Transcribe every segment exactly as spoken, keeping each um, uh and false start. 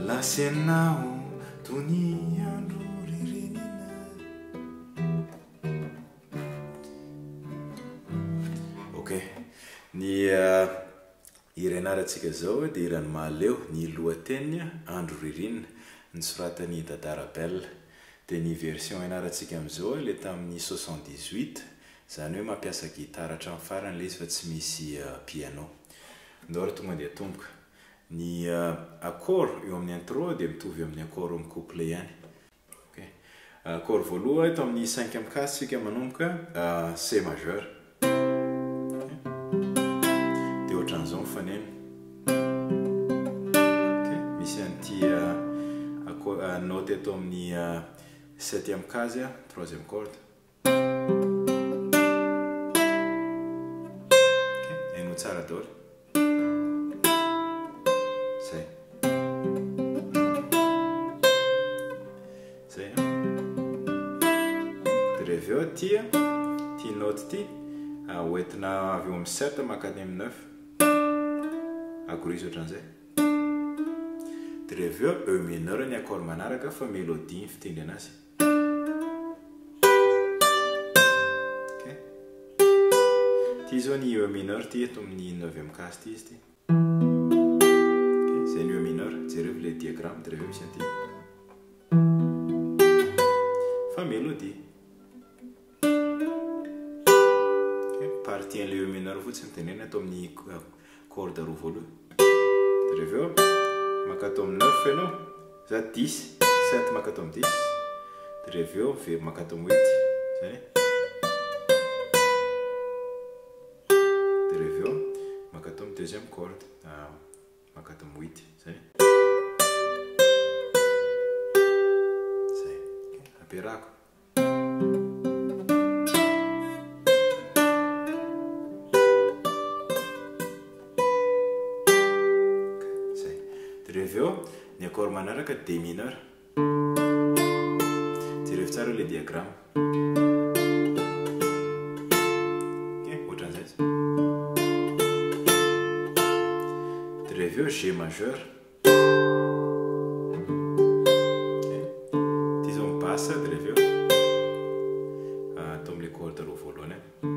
Lasenao tony andro ririnina. Ok, ny uh, irenaratsika zao dia irany maleo ny lohateny andro ririnina nisoratan'ny Dadarabel. Dia ny version ianaratsika amin'izao le tamin'ny soixante-dix-huit, zany hoe mampiasa gitara hatramin'ny farany le izy fa tsy misy uh, piano. Ndao raha tonga dia tomboka. Ny uh, accord eo amin'ny intro dia mitovy amin'ny accord amin'ny couplet ihany. Okay. Uh, accord voaloha eto amin'ny cinq am'case sika manomboka uh, C majeur. Okay. Dia ohatran'izao mifanena. Okay. Misy an'ity uh, accord, uh, note eto amin'ny uh, septième case, troisième corde. Okay. Hainao tsara daholo. Aveo tia ty note ty hoentina avy eo amin'ny sept makany amin'ny neuf agorisy ohatran'izay. Dia aveo E mineur ny accord manaraka fa mélodie ny fitendry anazy. Okay. Ty zao ny E mineur ty eto amin'ny neuvième case ty izy ty. Okay. Zay ny E mineur, jereo le diagramme dia aveo misy an'ity fa mélodie. Partie le E mineur fotsiny tenena atao amin'ny corde roa voaloha. Dia aveo makato amin'ny neuf ianao, za dix, sept makato amin'ny dix. Dia aveo makato amin'ny huit, zay. Dia aveo makato amin'ny deuxième corde, makato amin'ny huit, zay. Zay. Ampiarahako. Aveo ny accord manaraka D mineur. Jereo tsara le diagramme. Okay, ohatran'izay. Dia aveo G majeur. Okay. Ty zao mipasa dia aveo atao amin'ilay corde roa voalohany.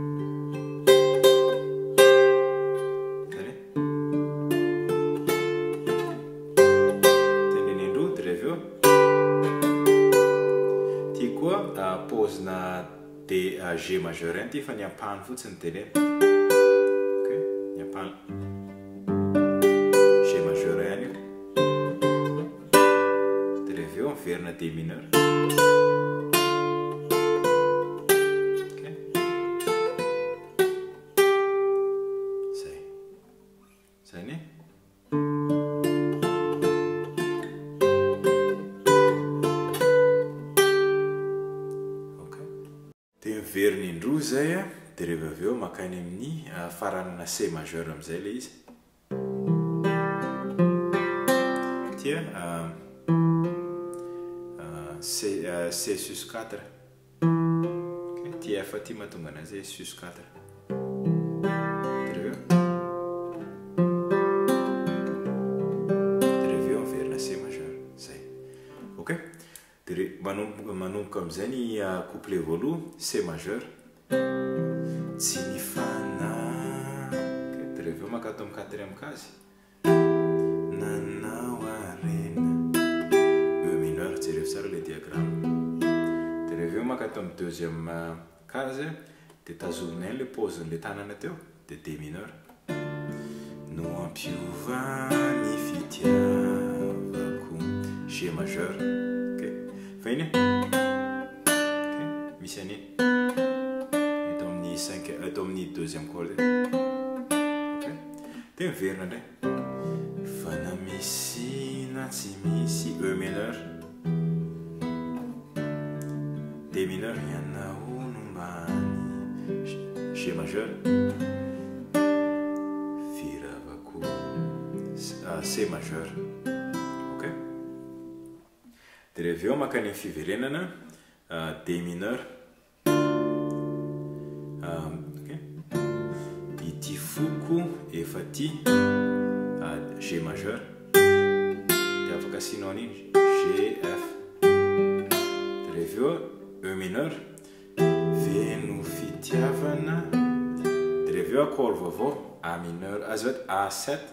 Pauzena D G majeur ty fa ny ampahany fotsiny tenena. Okay, ny ampahany G majeur ihany io. Dia aveo miverina D mineur. Okay. Zay. Zay ni. Veriny indroa zay a, dia rehefa aveo makany amin'ny faranana C majeur amin'izay le izy. Tia uh, uh, C, uh, C sus quatre. Okay. Tia fa ty mahatonga anazy sus quatre. Dia aveo dia aveo miverina C majeur, zay. Okay. Dia manomboka amin'izay ny couplet voaloha C majeur. Tsy ny fana. Dia aveo makato amin'ny quatrième case. Nanao arena. E mineur, jereo tsara le diagramme. Dia aveo makato amin'ny deuxième case dia tazominay le pauzeny tanana teo dia D mineur. No ampiova ny fitiavako. G majeur. Fine. Okay. Misy an'iny. Eto amin'ny cinq, eto amin'ny deuxième corde. Okay. Dia miverina indray. Fa na misy na tsy misy E mineur. D mineur ianao nombany G majeur. Firavako C majeur. Okay. Dia aveo makany amin'ny fiverenana uh, D mineur. Uh, okay. Ity foko efa ty uh, G majeur. Dia afaka kasinao an'iny G F dia rehefa eo E mineur feno fitiavana dia rehefa eo accord vaovao A mineur azo hoe A sept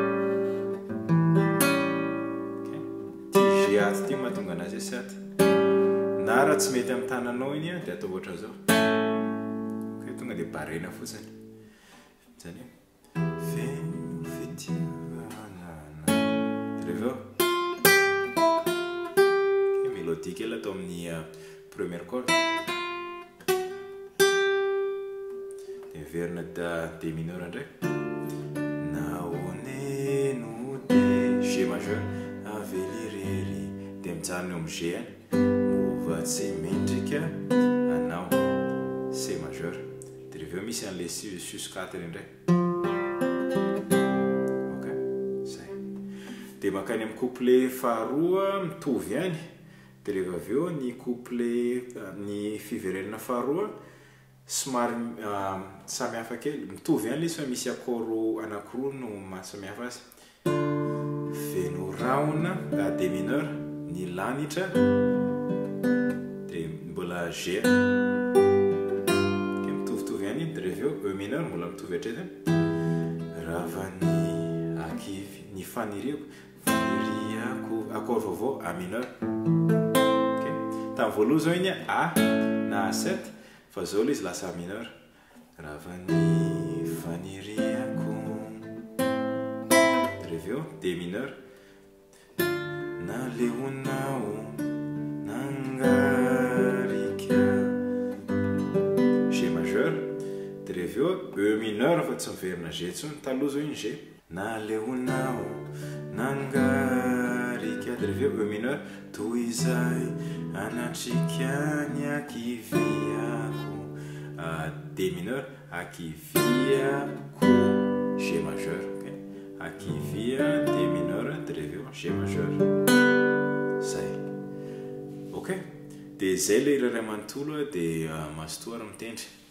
G ato ty mahatonga anazy sept na raha tsy mety amin'ny tananao iny dia atao ohatra zao tonga dia barena fotsiny zany feno fitiavana dia rehefa eo mélodie kely atao amin'ny première corde dia verina D mineur ndray naoneno de G majeur avelirery dia mijanona eo amin'ny G any mova tsy mendrika anao C majeur dia rehefa eo misy an'ilay sus quatre indray ok zay dia makany amin'ny couplet faharoa mitovy ihany dia rehefa avy eo ny couplet ny fiverenana faharoa somary samy hafa kely mitovy ihany izy fa misy accord anankiroa no mahasamy hafa azy feno raona D mineur ny lanitra dia mbola G mitovitovy ihany dia rehefa eo E mineur mbola mitovy hatreto ravany akivy ny faniriako faniriako accord vaovao A mineur tamin'ny voaloha zao iny A na A sept fa zao ilay izy lasa A mineur ravany faniriako rehefa eo D mineur naleonao nangarika G majeur dia rehefa eo E mineur fa tsy miverina G ntsony taloha zao iny G naleonao nangarika dia rehefa eo E mineur toy izay anatrika ny akiviako D mineur akiviako G majeur akivia D mineur dia rehefa eo G majeur zay ok dia zay ilay iray manontolo dia mazotoa raha mitendry